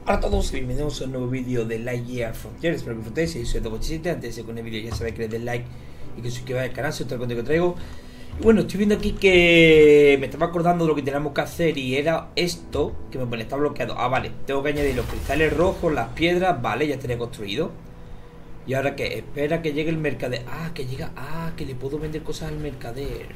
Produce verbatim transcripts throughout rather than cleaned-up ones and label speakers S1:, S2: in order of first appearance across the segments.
S1: Hola a todos y bienvenidos a un nuevo vídeo de Lightyear Frontier. Espero que disfrutéis. Soy Soy Tobo siete. Antes de con el vídeo ya sabéis que le den like y que os suscribáis al canal si os gusta el contenido que traigo. Y bueno, estoy viendo aquí que me estaba acordando de lo que teníamos que hacer y era esto que me pone, está bloqueado. Ah, vale, tengo que añadir los cristales rojos, las piedras, vale, ya estaría construido. Y ahora que espera que llegue el mercader. Ah, que llega, ah, que le puedo vender cosas al mercader.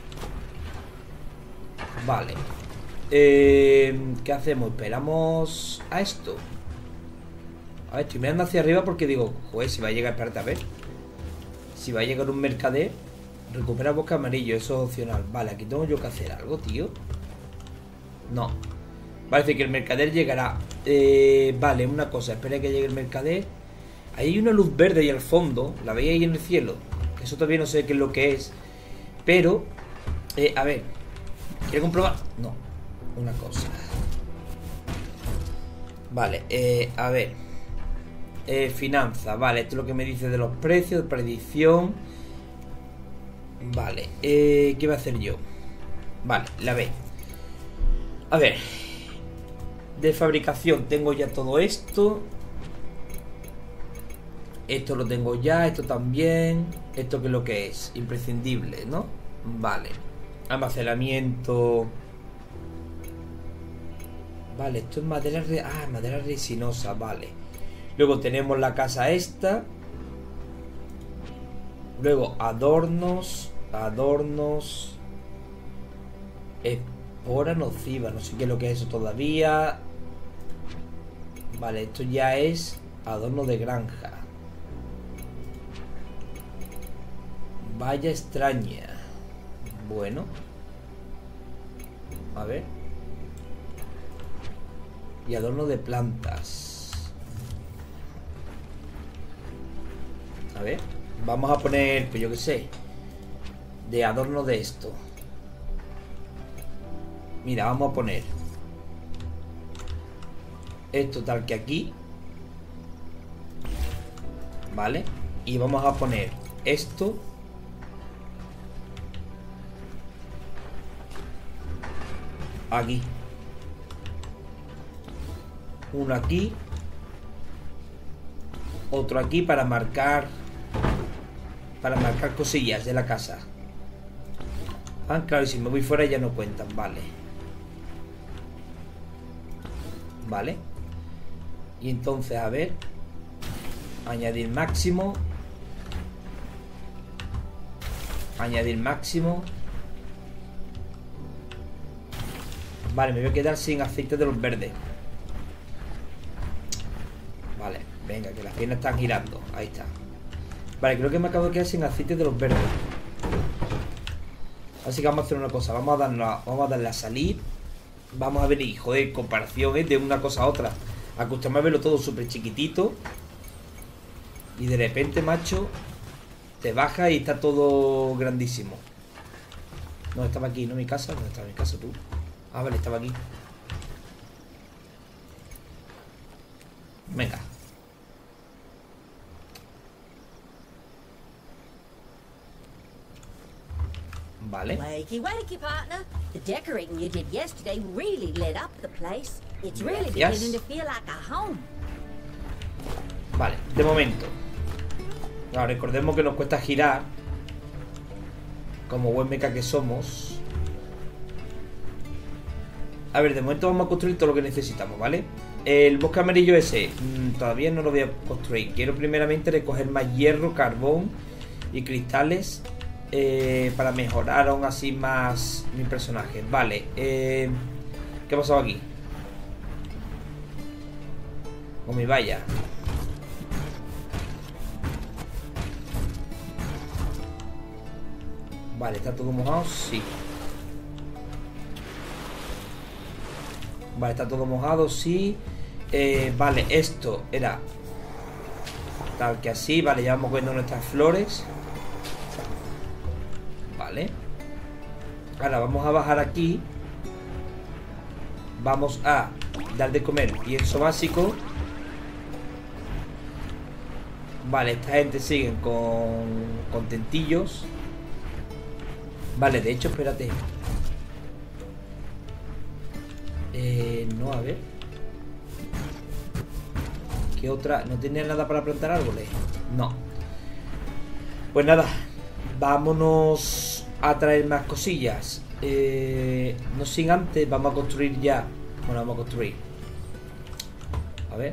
S1: Vale. Eh, ¿Qué hacemos? Esperamos a esto. A ver, estoy mirando hacia arriba porque digo, joder, si va a llegar, espérate a ver. Si va a llegar un mercader, recupera bosque amarillo, eso es opcional. Vale, aquí tengo yo que hacer algo, tío. No. Parece que el mercader llegará. eh, Vale, una cosa, espera que llegue el mercader. Ahí hay una luz verde ahí al fondo. ¿La veis ahí en el cielo? Eso todavía no sé qué es lo que es. Pero, eh, a ver, ¿quiere comprobar? No. Una cosa. Vale, eh, a ver. Eh, finanza, vale, esto es lo que me dice de los precios, de predicción. Vale, eh, ¿qué voy a hacer yo? Vale, la B. A ver. De fabricación tengo ya todo esto. Esto lo tengo ya, esto también. Esto que es lo que es, imprescindible, ¿no? Vale. Almacenamiento. Vale, esto es madera re... Ah, madera resinosa, vale. Luego tenemos la casa esta. Luego adornos. Adornos. Espora nociva. No sé qué es lo que es eso todavía. Vale, esto ya es adorno de granja. Valla extraña. Bueno. A ver. Y adorno de plantas. A ver. Vamos a poner, pues yo qué sé, de adorno de esto. Mira, vamos a poner esto tal que aquí. Vale. Y vamos a poner esto aquí. Uno aquí. Otro aquí para marcar. Para marcar cosillas de la casa. Ah, claro, y si me voy fuera ya no cuentan, vale. Vale. Y entonces, a ver. Añadir máximo. Añadir máximo. Vale, me voy a quedar sin aceite de los verdes. Vale, venga, que las piernas están girando. Ahí está. Vale, creo que me acabo de quedar sin aceite de los verdes. Así que vamos a hacer una cosa. Vamos a darle a, vamos a, darle a salir. Vamos a ver, hijo de comparación, ¿eh? De una cosa a otra. Acostumbrarme a verlo todo súper chiquitito. Y de repente, macho, te baja y está todo grandísimo. No, estaba aquí, ¿no? Mi casa. ¿Dónde estaba mi casa tú? Ah, vale, estaba aquí. Venga. Vale.
S2: Wakey, wakey, partner. The decorating you did yesterday really lit up the place. It's really
S1: Gracias.
S2: beginning to feel like a home.
S1: Vale, de momento. Ahora recordemos que nos cuesta girar. Como buen mecha que somos. A ver, de momento vamos a construir todo lo que necesitamos, ¿vale? El bosque amarillo ese mmm, todavía no lo voy a construir. Quiero primeramente recoger más hierro, carbón y cristales eh, para mejorar aún así más mi personaje. Vale, eh, ¿qué ha pasado aquí? Con mi valla. Vale, ¿está todo mojado? Sí. Vale, está todo mojado, sí. eh, Vale, esto era tal que así. Vale, ya vamos cogiendo nuestras flores. Vale. Ahora vamos a bajar aquí. Vamos a dar de comer pienso básico. Vale, esta gente sigue con contentillos. Vale, de hecho, espérate. Eh, no, a ver. ¿Qué otra? ¿No tenía nada para plantar árboles? No. Pues nada, vámonos a traer más cosillas. Eh, no sin antes, vamos a construir ya. Bueno, vamos a construir. A ver.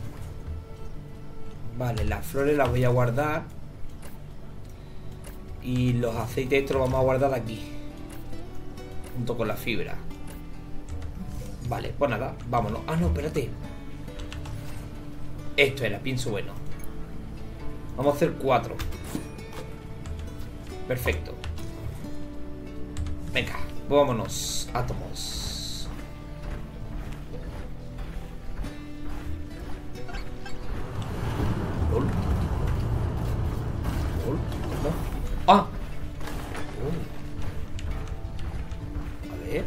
S1: Vale, las flores las voy a guardar. Y los aceites estos los vamos a guardar aquí, junto con la fibra. Vale, pues nada, vámonos. Ah, no, espérate. Esto era, pienso bueno. Vamos a hacer cuatro. Perfecto. Venga, pues vámonos. Átomos. ¿Lol? ¿Lol? ¿Cómo? ¡Ah! Oh. A ver.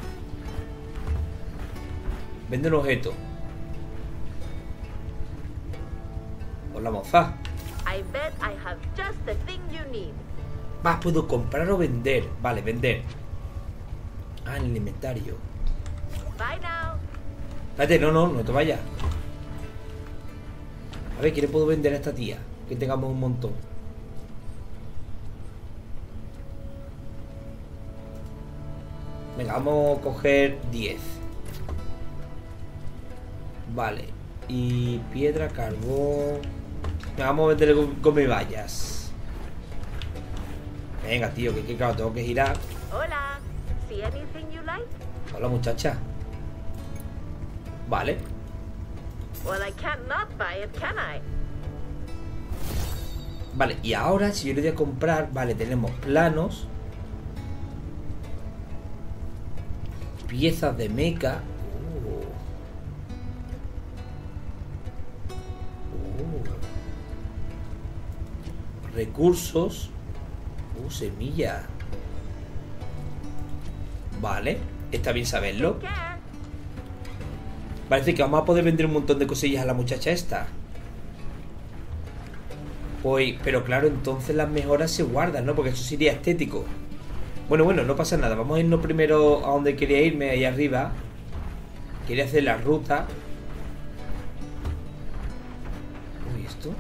S1: Vende un objeto. Hola, moza.
S3: I bet I have just the thing you need.
S1: Va, puedo comprar o vender. Vale, vender. Ah, en el inventario.
S3: Bye now.
S1: Espérate, no, no, no te vayas. A ver, ¿qué le puedo vender a esta tía? Que tengamos un montón. Venga, vamos a coger diez. Vale. Y piedra, carbón. Venga, vamos a venderle gomivallas. Venga, tío, que, que claro, tengo que girar.
S3: Hola. See anything you like?
S1: Hola, muchacha. Vale.
S3: Well, I can't not buy it, can I?
S1: Vale, y ahora si yo le voy a comprar, vale, tenemos planos, piezas de mecha. Oh. Oh. Recursos. Uh, semilla. Vale, está bien saberlo.
S3: Take care.
S1: Parece que vamos a poder vender un montón de cosillas a la muchacha esta. Pues, pero claro, entonces las mejoras se guardan, ¿no? Porque eso sería estético. Bueno, bueno, no pasa nada. Vamos a irnos primero a donde quería irme, ahí arriba. Quería hacer la ruta. Uy, ¿esto?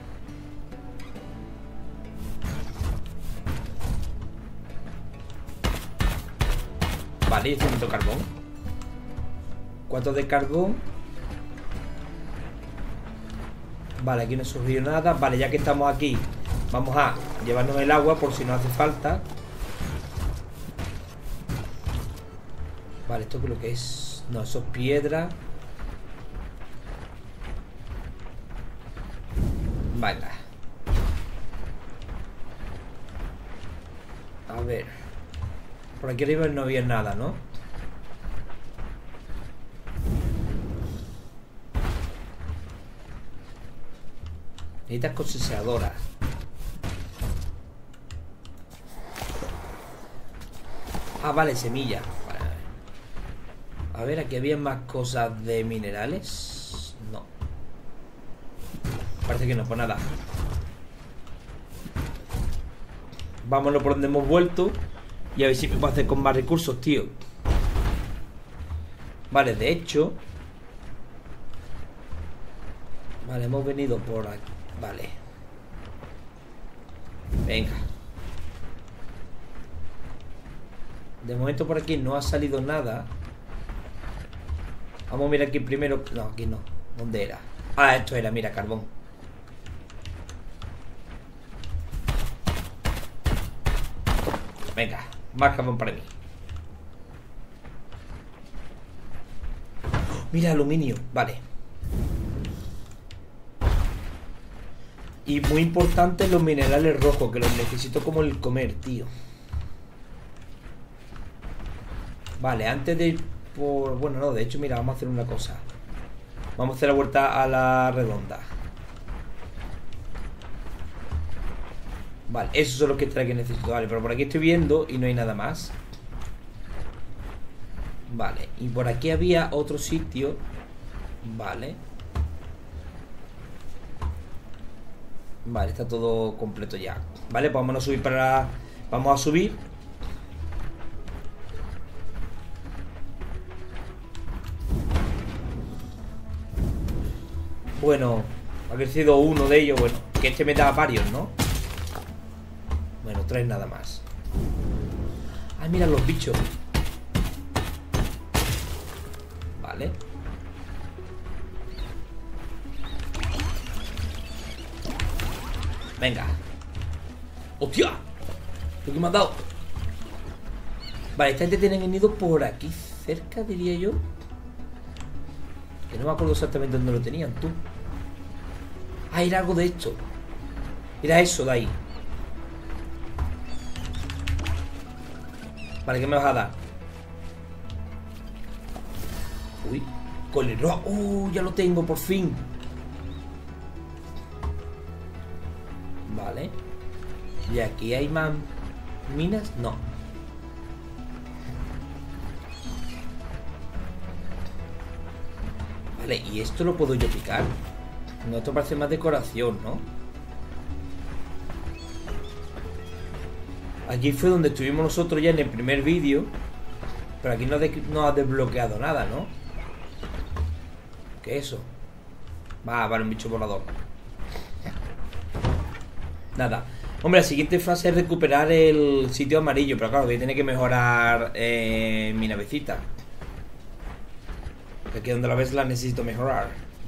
S1: Vale, y esto necesito carbón. ¿Cuánto de carbón? Vale, aquí no surgió nada. Vale, ya que estamos aquí, vamos a llevarnos el agua por si no hace falta. Vale, ¿esto qué es lo que es? No, eso es piedra. Venga. A ver. Por aquí arriba no había nada, ¿no? Necesitas cosechadoras. Ah, vale, semilla. Vale. A ver, aquí había más cosas de minerales. No. Parece que no, pues nada. Vámonos por donde hemos vuelto. Y a ver si podemos hacer con más recursos, tío. Vale, de hecho. Vale, hemos venido por aquí. Vale. Venga. De momento por aquí no ha salido nada. Vamos a mirar aquí primero. No, aquí no. ¿Dónde era? Ah, esto era, mira, carbón. Venga, más carbón para mí. Mira, aluminio. Vale. Y muy importante los minerales rojos, que los necesito como el comer, tío. Vale, antes de ir por... Bueno, no, de hecho, mira, vamos a hacer una cosa. Vamos a hacer la vuelta a la redonda. Vale, esos son los que trae que necesito. Vale, pero por aquí estoy viendo y no hay nada más. Vale, y por aquí había otro sitio. Vale. Vale, está todo completo ya. Vale, pues vámonos a subir para... Vamos a subir. Bueno, ha crecido uno de ellos. Bueno, que este me da varios, ¿no? Bueno, tres nada más. Ah, mira los bichos. Vale. Venga. ¡Hostia! ¿Lo que me han dado? Vale, esta gente tiene venido por aquí cerca, diría yo. Que no me acuerdo exactamente dónde lo tenían, tú. Ah, era algo de esto. Era eso de ahí. Vale, ¿qué me vas a dar? Uy, colero. ¡Oh, ya lo tengo, por fin! Vale. ¿Y aquí hay más minas? No. Vale, ¿y esto lo puedo yo picar? No, esto parece más decoración, ¿no? Aquí fue donde estuvimos nosotros ya en el primer vídeo. Pero aquí no, de, no ha desbloqueado nada, ¿no? ¿Qué es eso? Va, vale, un bicho volador. Nada. Hombre, la siguiente fase es recuperar el sitio amarillo. Pero claro, que tiene que mejorar eh, mi navecita. Aquí donde la ves la necesito mejorar.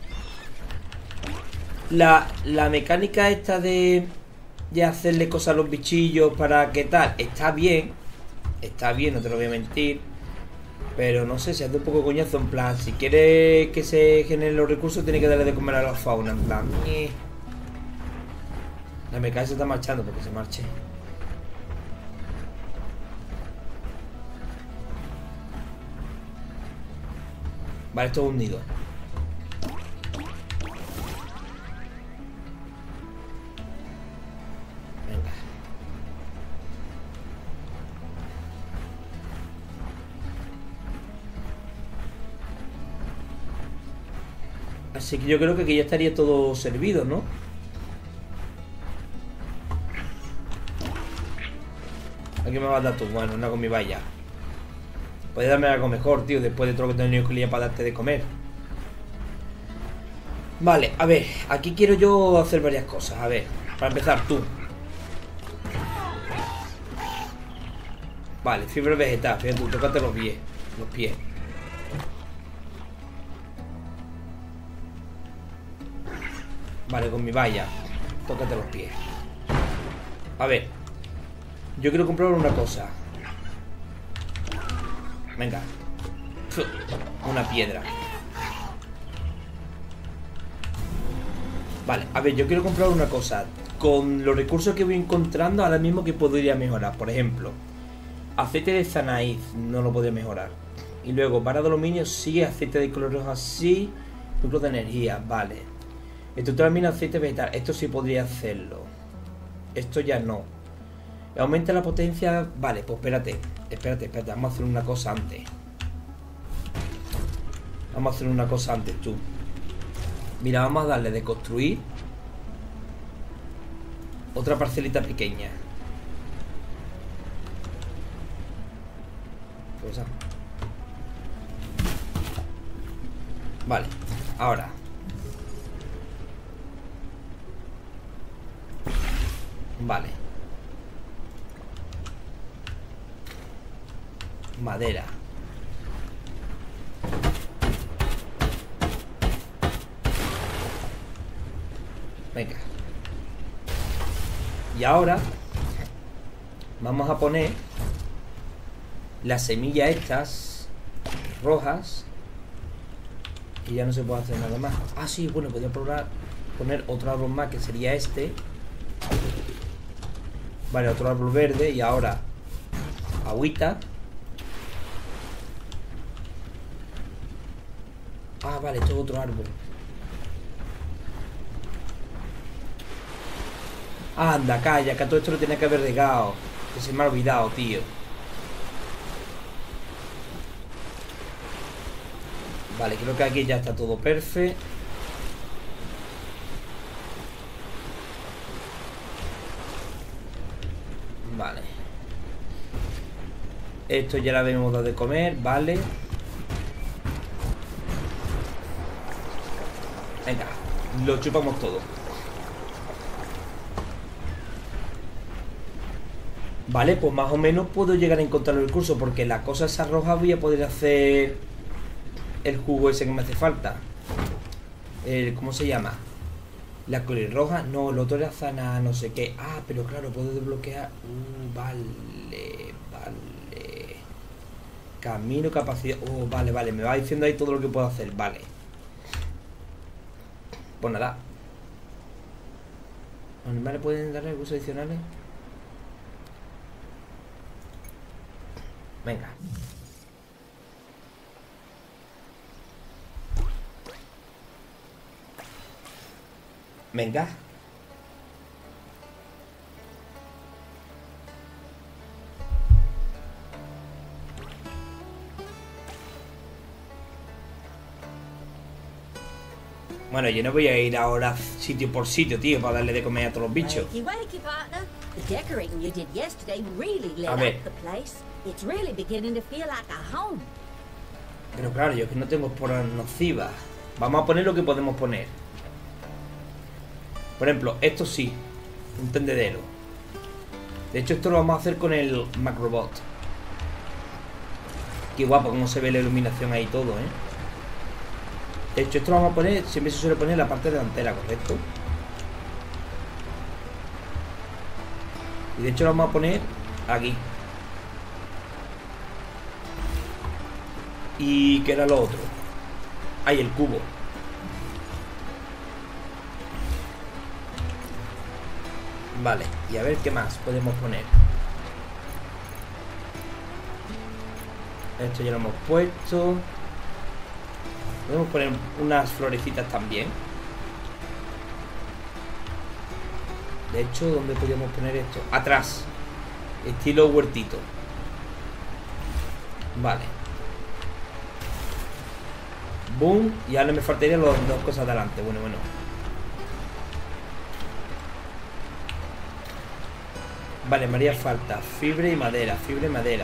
S1: La, la mecánica esta de, de hacerle cosas a los bichillos para que tal, está bien. Está bien, no te lo voy a mentir. Pero no sé, se hace un poco coñazo. En plan, si quiere que se generen los recursos, tiene que darle de comer a la fauna. En plan, eh. La mecánica se está marchando porque se marche. Vale, esto es hundido. Venga. Así que yo creo que aquí ya estaría todo servido, ¿no? ¿A qué me vas a dar tú? Bueno, una con mi valla. Puedes darme algo mejor, tío, después de todo lo que he tenido que liar para darte de comer. Vale, a ver, aquí quiero yo hacer varias cosas. A ver, para empezar, tú. Vale, fibra vegetal, fíjate tú, tócate los pies. Los pies. Vale, con mi valla. Tócate los pies. A ver, yo quiero comprar una cosa. Venga. Una piedra. Vale, a ver, yo quiero comprar una cosa. Con los recursos que voy encontrando, ahora mismo que podría mejorar. Por ejemplo, aceite de Zanaid, no lo podría mejorar. Y luego, vara de aluminio, sí. Aceite de color rojo, sí. Núcleo de energía, vale. Estructura de mina, aceite vegetal. Esto sí podría hacerlo. Esto ya no. Aumenta la potencia. Vale, pues espérate. Espérate, espérate. Vamos a hacer una cosa antes. Vamos a hacer una cosa antes, tú. Mira, vamos a darle de construir otra parcelita pequeña. Cosa. Vale, ahora. Vale. Madera. Venga. Y ahora vamos a poner las semillas estas rojas. Y ya no se puede hacer nada más. Ah, sí, bueno, podría probar poner otro árbol más, que sería este. Vale, otro árbol verde. Y ahora agüita. Ah, vale, esto es otro árbol. Anda, calla, que a todo esto lo tenía que haber regado. Que se me ha olvidado, tío. Vale, creo que aquí ya está todo perfecto. Vale. Esto ya lo habíamos dado de comer, vale. Venga, lo chupamos todo. Vale, pues más o menos puedo llegar a encontrar el curso, porque la cosa esa roja voy a poder hacer el jugo ese que me hace falta. El, ¿cómo se llama? La colirroja. No, el otro era zana no sé qué. Ah, pero claro, puedo desbloquear. Uh, vale, vale. Camino, capacidad. Oh, vale, vale. Me va diciendo ahí todo lo que puedo hacer. Vale. Pues nada. ¿Los animales pueden dar recursos adicionales? Venga. Venga. Bueno, yo no voy a ir ahora sitio por sitio, tío, para darle de comer a todos los bichos.
S2: Wakey, wakey, partner. The decorating you did yesterday really lit
S1: A
S2: up
S1: ver.
S2: the place. It's really beginning to feel like a home.
S1: Pero claro, yo es que no tengo esporas nocivas. Vamos a poner lo que podemos poner. Por ejemplo, esto sí. Un tendedero. De hecho, esto lo vamos a hacer con el Macrobot. Qué guapo cómo se ve la iluminación ahí todo, ¿eh? De hecho, esto lo vamos a poner, siempre se suele poner en la parte delantera, ¿correcto? Y de hecho lo vamos a poner aquí. ¿Y qué era lo otro? Ahí, el cubo. Vale, y a ver qué más podemos poner. Esto ya lo hemos puesto. Podemos poner unas florecitas también. De hecho, ¿dónde podríamos poner esto? Atrás. Estilo huertito. Vale. Boom. Y ahora me faltarían las dos cosas delante. Bueno, bueno. Vale, me haría falta fibra y madera. Fibra y madera.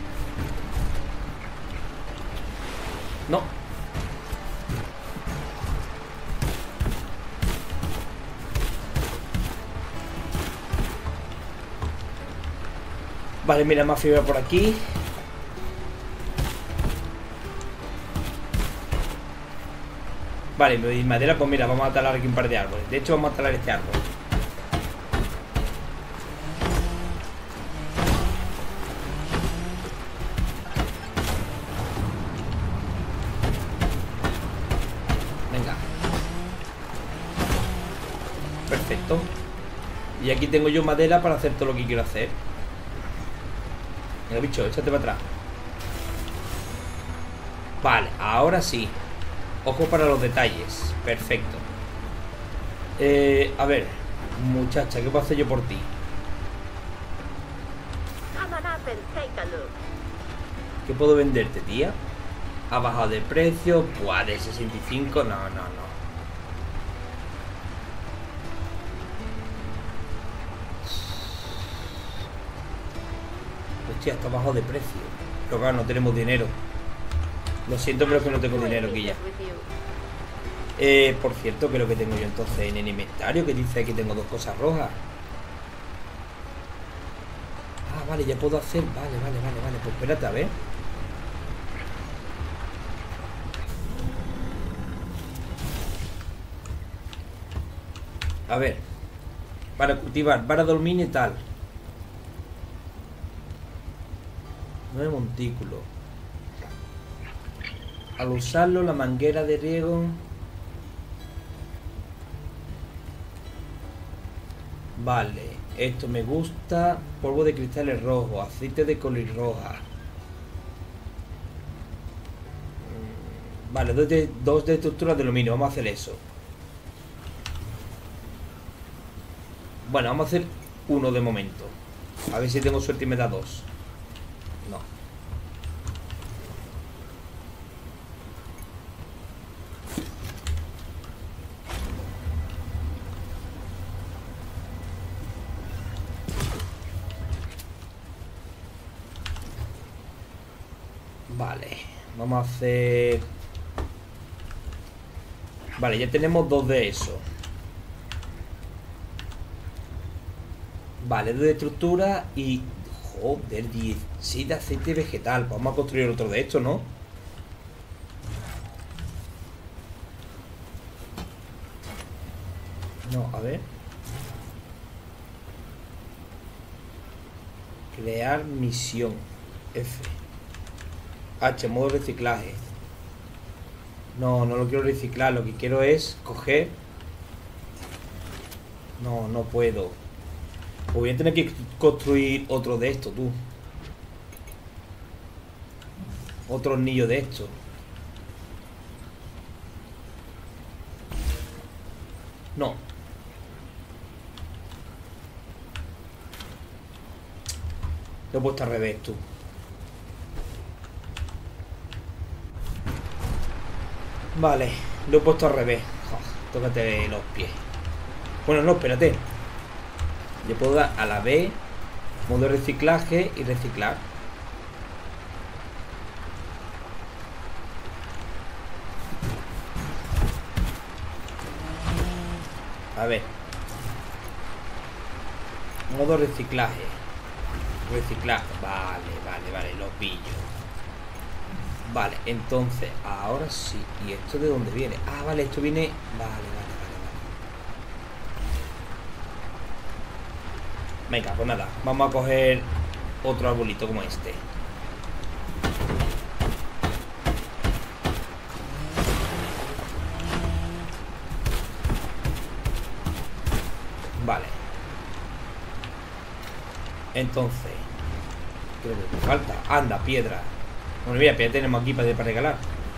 S1: No. Vale, mira, más fibra por aquí. Vale, y madera, pues mira, vamos a talar aquí un par de árboles. De hecho, vamos a talar este árbol. Venga. Perfecto. Y aquí tengo yo madera para hacer todo lo que quiero hacer. Venga, bicho, échate para atrás. Vale, ahora sí. Ojo para los detalles. Perfecto. Eh, a ver, muchacha, ¿qué puedo hacer yo por ti?
S3: Come on up and take a look.
S1: ¿Qué puedo venderte, tía? Ha bajado de precio. Buah, de sesenta y cinco. No, no, no. Hostia, está bajado de precio. Pero claro, no tenemos dinero. Lo siento, pero es que no tengo dinero aquí ya. Eh, por cierto, ¿qué es lo que tengo yo entonces en el inventario? Que dice que tengo dos cosas rojas. Ah, vale, ya puedo hacer. Vale, vale, vale, vale. Pues espérate, a ver. A ver. Para cultivar, para dormir y tal. Nueve montículos. Al usarlo, la manguera de riego. Vale, esto me gusta. Polvo de cristales rojos, aceite de colirroja. Vale, dos de, dos de estructuras de aluminio. Vamos a hacer eso. Bueno, vamos a hacer uno de momento. A ver si tengo suerte y me da dos. No. Vale, vamos a hacer Vale, ya tenemos dos de eso. Vale, dos de estructura y... Joder, dieciséis de aceite vegetal. Vamos a construir otro de estos, ¿no? No, a ver. Crear misión. F. H, modo reciclaje. No, no lo quiero reciclar. Lo que quiero es coger. No, no puedo. Pues voy a tener que construir otro de estos, tú. Otro hornillo de estos. No. Lo he puesto al revés, tú. Vale, lo he puesto al revés. Oh, tócate los pies. Bueno, no, espérate. Yo puedo dar a la B, modo reciclaje y reciclar. A ver. Modo reciclaje. Reciclar. Vale, vale, vale, lo pillo. Vale, entonces, ahora sí. ¿Y esto de dónde viene? Ah, vale, esto viene... Vale, vale, vale, vale. Venga, pues nada. Vamos a coger otro arbolito como este. Vale. Entonces, creo que me falta. Anda, piedra. Bueno, mira, piedra tenemos aquí para, para regalar.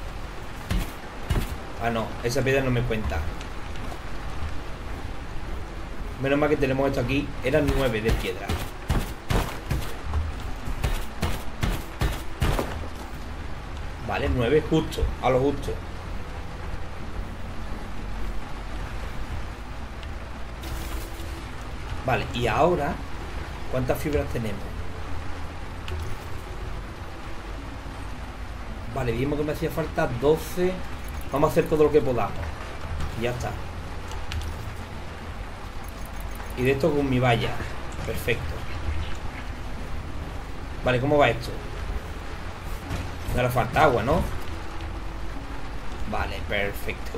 S1: Ah, no, esa piedra no me cuenta. Menos mal que tenemos esto aquí. Eran nueve de piedra. Vale, nueve justo, a lo justo. Vale, y ahora ¿cuántas fibras tenemos? Vale, vimos que me hacía falta doce. Vamos a hacer todo lo que podamos. Y ya está. Y de esto con mi valla. Perfecto. Vale, ¿cómo va esto? Me hará falta agua, ¿no? Vale, perfecto.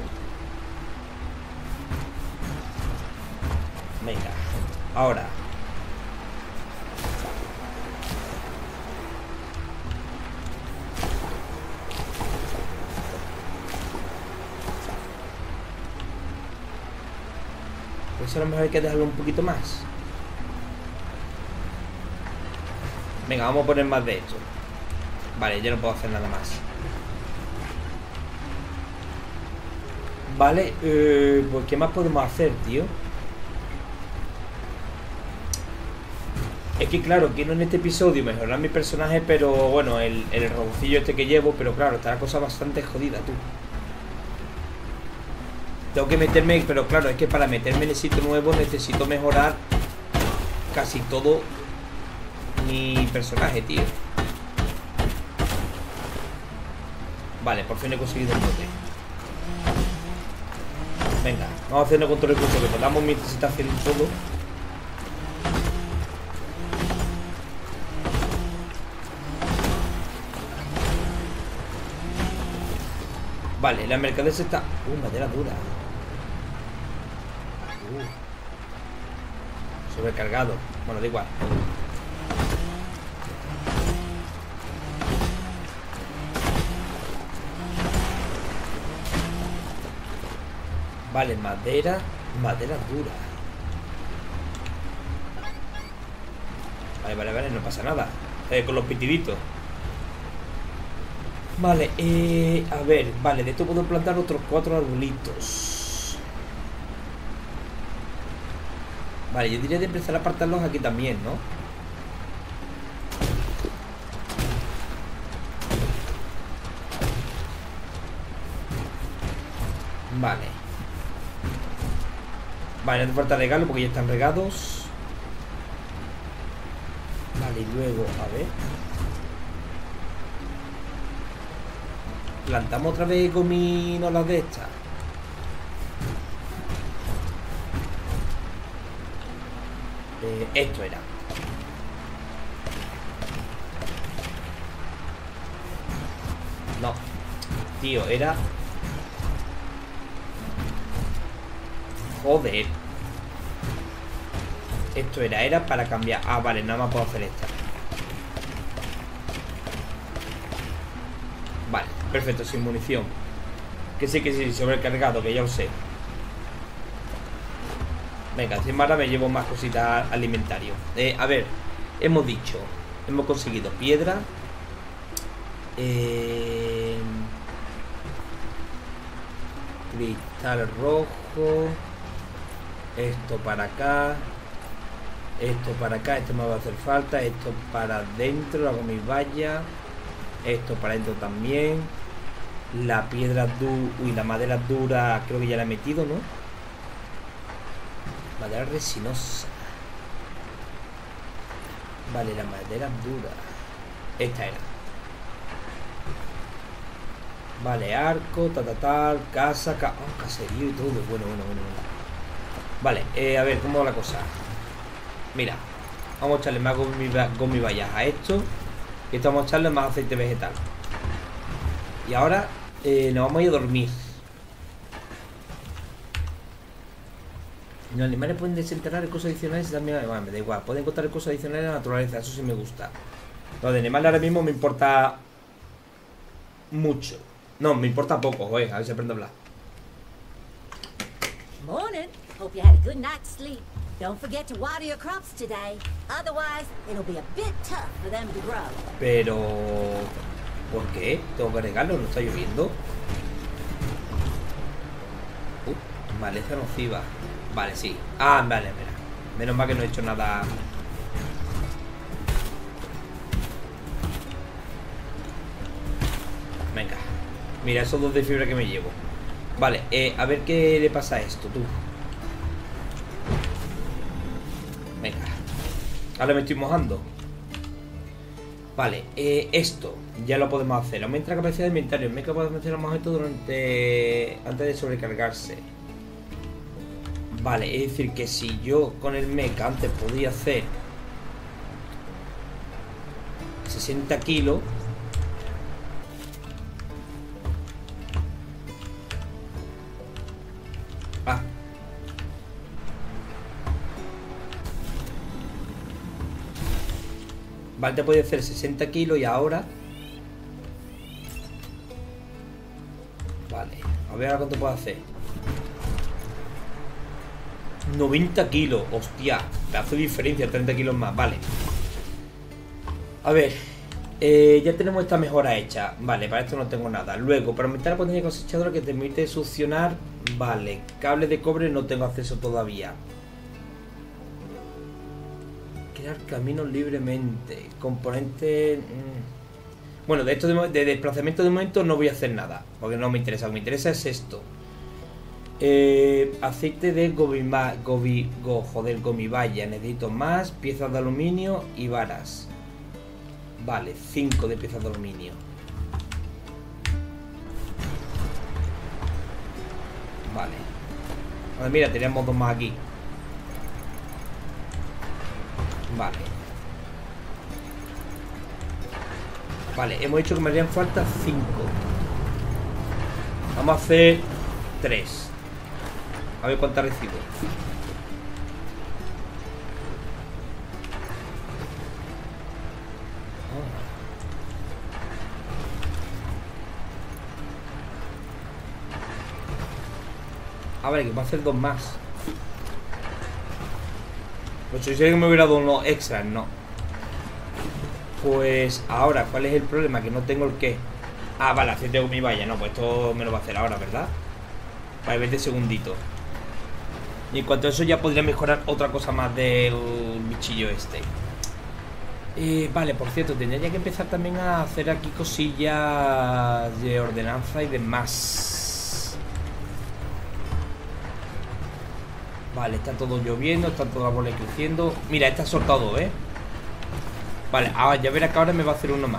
S1: Venga. Ahora. Pues a lo mejor hay que dejarlo un poquito más. Venga, vamos a poner más de esto. Vale, yo no puedo hacer nada más. Vale, eh, pues ¿qué más podemos hacer, tío? Es que claro, quiero en este episodio mejorar mi personaje, pero bueno, el, el robocillo este que llevo, pero claro, está la cosa bastante jodida, tú. Tengo que meterme, pero claro, es que para meterme en el sitio nuevo necesito mejorar casi todo mi personaje, tío. Vale, por fin he conseguido el bote. Venga, vamos a hacerlo con todo el recurso que podamos mientras se está haciendo todo. Vale, la mercadería está... Uh, madera dura. Uh. Sobrecargado. Bueno, da igual. Vale, madera. Madera dura. Vale, vale, vale, no pasa nada. Eh, con los pitiditos. Vale, eh, a ver, vale, de esto puedo plantar otros cuatro arbolitos. Vale, yo diría de empezar a apartarlos aquí también, ¿no? Vale. Vale, no hace falta regarlo porque ya están regados. Vale, y luego, a ver. Plantamos otra vez gominolas de estas. eh, Esto era. No, tío, era... Joder. Esto era, era para cambiar. Ah, vale, nada más puedo hacer esta. Vale, perfecto, sin munición. Que sí, que sí, sobrecargado, que ya lo sé. Venga, encima ahora me llevo más cositas alimentarios. eh, A ver, hemos dicho, hemos conseguido piedra, eh, cristal rojo. Esto para acá. Esto para acá, esto me va a hacer falta. Esto para adentro, hago mis vallas. Esto para adentro también. La piedra dura. Uy, la madera dura creo que ya la he metido, ¿no? Madera resinosa. Vale, la madera dura. Esta era. Vale, arco, ta ta tal, casa, ca oh, caserío y todo. Bueno, bueno, bueno, bueno. Vale, eh, a ver, ¿cómo va la cosa? Mira, vamos a echarle más gomibayas a esto. Y esto vamos a echarle más aceite vegetal. Y ahora eh, nos vamos a ir a dormir. Los animales pueden desenterrar cosas adicionales y también... Bueno, me da igual, pueden encontrar cosas adicionales en la naturaleza. Eso sí me gusta. Lo de animales ahora mismo me importa mucho. No, me importa poco, joder, a ver si aprendo a hablar.
S2: Morning. Hope you had a good night's sleep. Don't forget to water your crops today. Otherwise, it'll be a bit tough for them to grow.
S1: Pero... ¿por qué? ¿Tengo que regarlo? ¿No está lloviendo? Uh, maleza nociva. Vale, sí. Ah, vale, mira. Menos mal que no he hecho nada. Venga. Mira, esos dos de fibra que me llevo. Vale, eh, a ver qué le pasa a esto, tú. Venga. Ahora me estoy mojando. Vale, eh, esto ya lo podemos hacer. Aumenta la capacidad de inventario. Me capaz de hacer más esto durante... antes de sobrecargarse. Vale, es decir que si yo con el mecha antes podía hacer sesenta kilos. Ah. Vale, te podía hacer sesenta kilos y ahora... Vale, a ver ahora cuánto puedo hacer. noventa kilos, hostia, me hace diferencia, treinta kilos más, vale. A ver, eh, ya tenemos esta mejora hecha. Vale, para esto no tengo nada. Luego, para aumentar la potencia cosechadora que te permite succionar. Vale, cable de cobre no tengo acceso todavía. Crear caminos libremente. Componente... Mmm. Bueno, de esto de, de desplazamiento de momento no voy a hacer nada, porque no me interesa, lo que me interesa es esto. Eh, aceite de gomima, gobi, go, joder, gomibaya. Necesito más piezas de aluminio y varas. Vale, cinco de piezas de aluminio. Vale. Vale, mira, teníamos dos más aquí. Vale. Vale, hemos dicho que me harían falta cinco. Vamos a hacer tres. A ver cuánta recibo. A ver, que va a hacer dos más. Pues yo sé que me hubiera dado unos extras, no. Pues ahora, ¿cuál es el problema? Que no tengo el qué. Ah, vale, aceite de mi valla. No, pues esto me lo va a hacer ahora, ¿verdad? Vale, veinte segunditos. Y en cuanto a eso ya podría mejorar otra cosa más del bichillo este. Eh, vale, por cierto, tendría ya que empezar también a hacer aquí cosillas de ordenanza y demás. Vale, está todo lloviendo, están todos los árboles creciendo. Mira, está soltado, ¿eh? Vale, ahora ya verá que ahora me va a hacer uno más.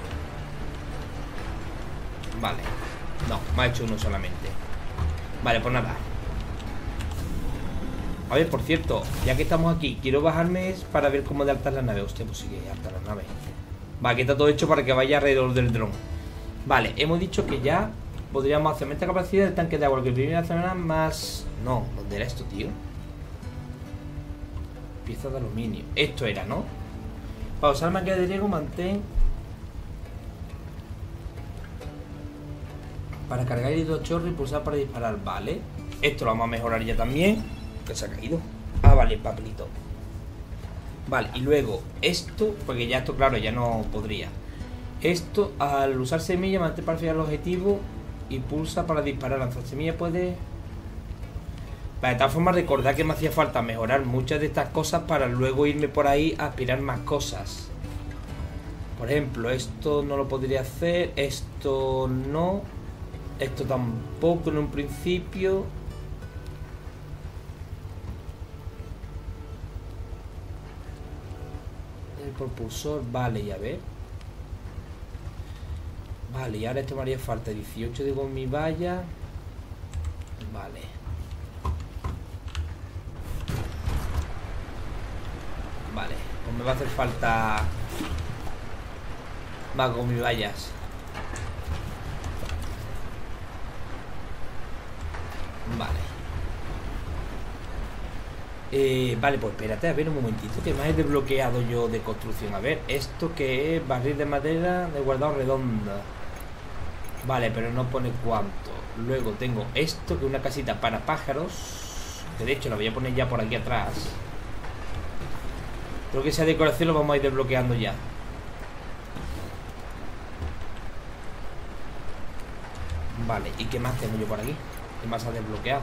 S1: Vale. No, me ha hecho uno solamente. Vale, pues nada. A ver, por cierto, ya que estamos aquí, quiero bajarme para ver cómo de alta es la nave. Hostia, pues sí que es alta la nave. Vale, que está todo hecho para que vaya alrededor del dron. Vale, hemos dicho que ya podríamos hacer esta capacidad del tanque de agua. Que primera zona más... No, ¿dónde era esto, tío? Piezas de aluminio. Esto era, ¿no? Para usar máquina de riego, mantén... Para cargar el hidrochorro y pulsar para disparar. Vale. Esto lo vamos a mejorar ya también. Que se ha caído. Ah, vale, el papelito. Vale, y luego esto, porque ya esto, claro, ya no podría. Esto, al usar semilla, mantén para fijar el objetivo y pulsa para disparar. Lanzar semilla puede... Vale, de todas formas, recordad que me hacía falta mejorar muchas de estas cosas para luego irme por ahí a aspirar más cosas. Por ejemplo, esto no lo podría hacer. Esto no. Esto tampoco en un principio. El propulsor, vale, y a ver. Vale, y ahora esto me haría falta dieciocho de con mi valla. Vale. Vale, pues me va a hacer falta más con mis vallas. Vale. Eh, vale, pues espérate, a ver un momentito, que me he desbloqueado yo de construcción. A ver, esto que es barril de madera de guardado redonda. Vale, pero no pone cuánto. Luego tengo esto, que es una casita para pájaros, que de hecho la voy a poner ya por aquí atrás. Creo que esa decoración lo vamos a ir desbloqueando ya. Vale, ¿y qué más tengo yo por aquí? ¿Qué más ha desbloqueado?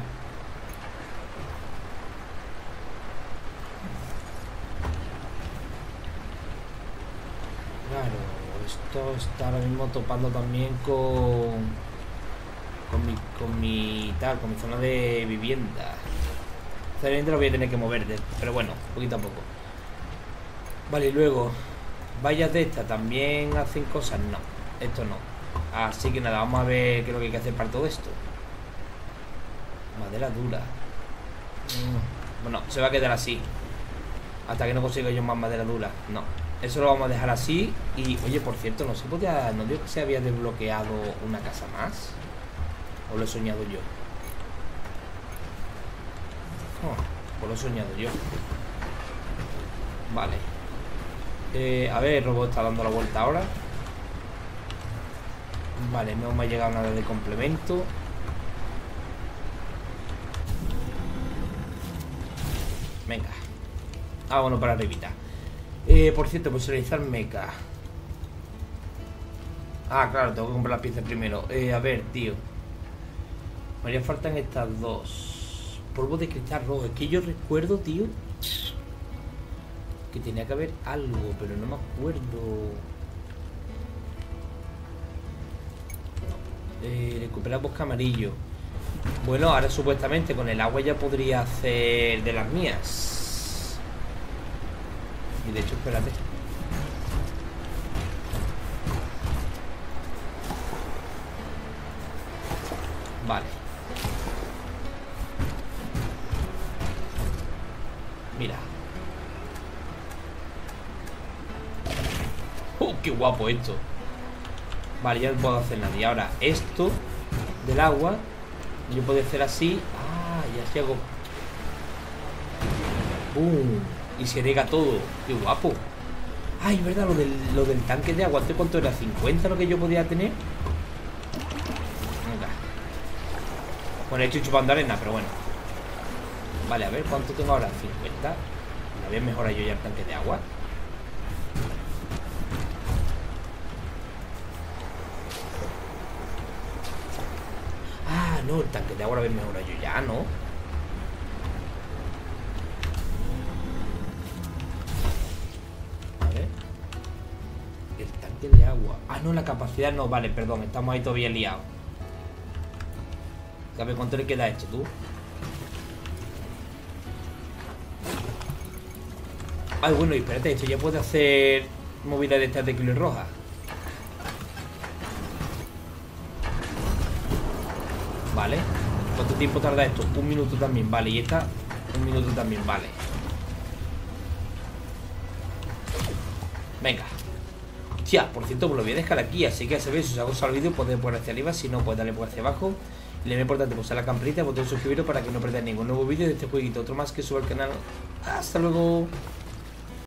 S1: Claro, esto está ahora mismo topando también con... Con mi... Con mi... Tal, con mi zona de vivienda. Realmente lo voy a tener que mover, pero bueno, poquito a poco. Vale, y luego vallas de esta también hacen cosas. No, esto no. Así que nada, vamos a ver qué es lo que hay que hacer para todo esto. Madera dura. mm. Bueno, se va a quedar así hasta que no consiga yo más madera dura. No, eso lo vamos a dejar así. Y oye, por cierto, no se podía... No digo que se había desbloqueado una casa más. ¿O lo he soñado yo? Oh, pues lo he soñado yo. Vale. Eh, a ver, el robot está dando la vuelta ahora. Vale, no me ha llegado nada de complemento. Venga. Ah, bueno, para arribita. Eh, por cierto, personalizar mecha. Ah, claro, tengo que comprar las piezas primero. Eh, a ver, tío. Me haría falta en estas dos. Polvo de cristal rojo. Es que yo recuerdo, tío, que tenía que haber algo, pero no me acuerdo. Eh, recuperar bosque amarillo. Bueno, ahora supuestamente con el agua ya podría hacer de las mías. Y de hecho, espérate. Vale. Mira. ¡Oh, qué guapo esto! Vale, ya no puedo hacer nada. Y ahora esto del agua yo puedo hacer así. Ah, y así hago. ¡Pum! Y se rega todo. ¡Qué guapo! Ay, verdad, lo del, lo del tanque de agua. ¿Cuánto era? ¿cincuenta lo que yo podía tener? Venga. Bueno, he hecho chupando arena, pero bueno. Vale, a ver, ¿cuánto tengo ahora? cincuenta. Me voy a mejorar yo ya el tanque de agua. Ah, no, el tanque de agua lo voy a mejorar yo ya, ¿no? A ver. El tanque de agua. Ah, no, la capacidad no, vale, perdón, estamos ahí todavía liados. A ver, ¿cuánto le queda esto, tú? Ay, bueno, y espérate, esto ya puede hacer movida de estas de kilo roja. Vale. ¿Cuánto tiempo tarda esto? Un minuto también, vale. Y esta Un minuto también, vale. Venga. Hostia, por cierto, pues lo voy a dejar aquí. Así que a saber, si os ha gustado el vídeo, podéis poner hacia arriba. Si no, pues darle por hacia abajo. Y lo más importante, pulsar la campanita, el botón de suscribiros para que no perdáis ningún nuevo vídeo de este jueguito. Otro más que suba al canal. Hasta luego.